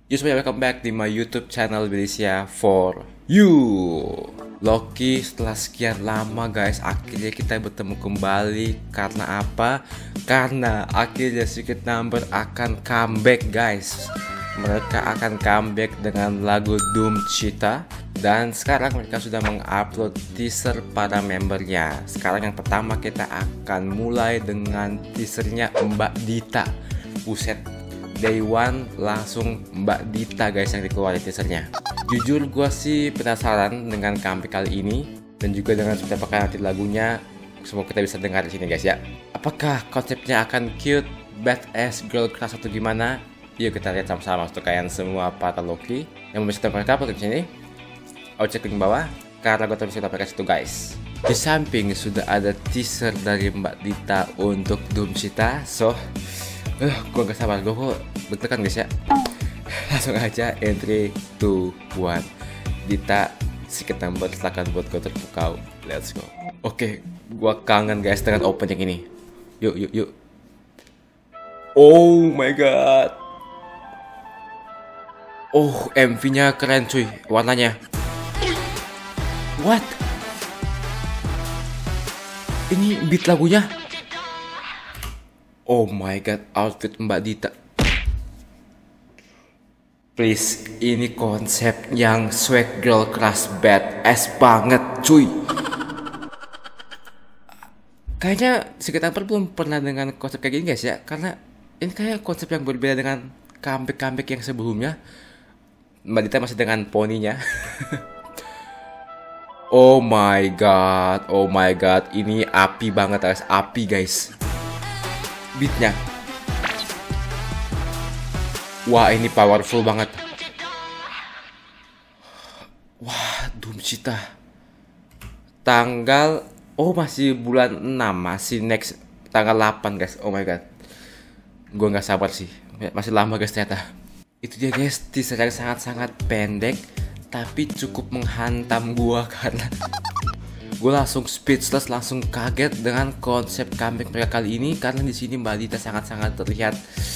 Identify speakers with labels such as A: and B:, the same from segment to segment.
A: Yo semuanya, welcome back di my YouTube channel Belisia for you. Loki, setelah sekian lama guys, akhirnya kita bertemu kembali. Karena apa? Karena akhirnya Secret Number akan comeback guys. Mereka akan comeback dengan lagu Doom Cheetah. Dan sekarang mereka sudah mengupload teaser para membernya. Sekarang yang pertama kita akan mulai dengan teasernya Mbak Dita. Buset, Day one langsung Mbak Dita guys yang dikeluarin teasernya. Jujur gue sih penasaran dengan comeback kali ini dan juga dengan seperti apakah nanti lagunya. Semoga kita bisa dengar di sini guys ya. Apakah konsepnya akan cute, badass, girl crush atau gimana? Yuk kita lihat sama-sama untuk kalian semua para Loki yang bisa mereka upload di sini. Aku cek link bawah karena gue terus kita pakai situ guys. Di samping sudah ada teaser dari Mbak Dita untuk Doom Cheetah. So gue gak sabar, gue kok deg-degan guys ya. Langsung aja entry 2 1 Dita Secret Number, silakan buat gue terpukau. Let's go. Oke, gue kangen guys dengan opening ini. Yuk. Oh my god. Oh, MV-nya keren cuy, warnanya. What? Ini beat lagunya. Oh my god, outfit Mbak Dita. Please, ini konsep yang swag girl crush badass banget cuy. Kayaknya Secret Number belum pernah dengan konsep kayak gini guys ya. Karena ini kayak konsep yang berbeda dengan comeback yang sebelumnya. Mbak Dita masih dengan poninya. Oh my god, ini api banget guys, api guys. Beatnya, wah ini powerful banget. Wah, Doom Cheetah tanggal, masih bulan 6, masih next tanggal 8 guys. Oh my god, gue nggak sabar sih, masih lama guys ternyata. Itu dia guys, teaser yang sangat-sangat pendek tapi cukup menghantam gue karena gue langsung speechless, langsung kaget dengan konsep comeback mereka kali ini. Karena di sini Mbak Dita sangat-sangat terlihat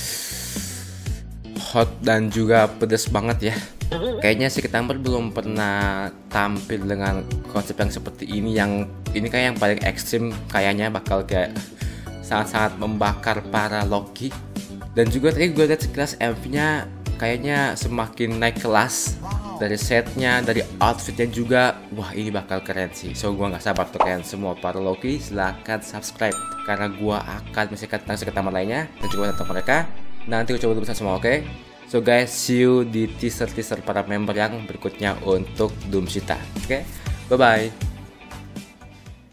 A: hot dan juga pedes banget ya. Kayaknya Secret Number belum pernah tampil dengan konsep yang seperti ini. Yang ini kayak yang paling ekstrim, kayaknya bakal kayak sangat-sangat membakar para Loki. Dan juga tadi gue lihat sekilas MV-nya kayaknya semakin naik kelas. Dari setnya, dari outfitnya juga. Wah, ini bakal keren sih. So gue gak sabar untuk kalian semua para Loki, silahkan subscribe karena gue akan menyaksikan tentang Secret Number lainnya dan juga tentang mereka. Nanti gue coba besar semua, oke? So guys, see you di teaser para member yang berikutnya untuk Doom Cheetah. Oke? Bye bye.